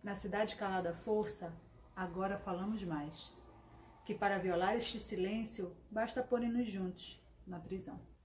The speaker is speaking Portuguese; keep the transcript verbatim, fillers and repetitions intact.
Na cidade calada à força, agora falamos mais. Que para violar este silêncio, basta pôr-nos juntos na prisão.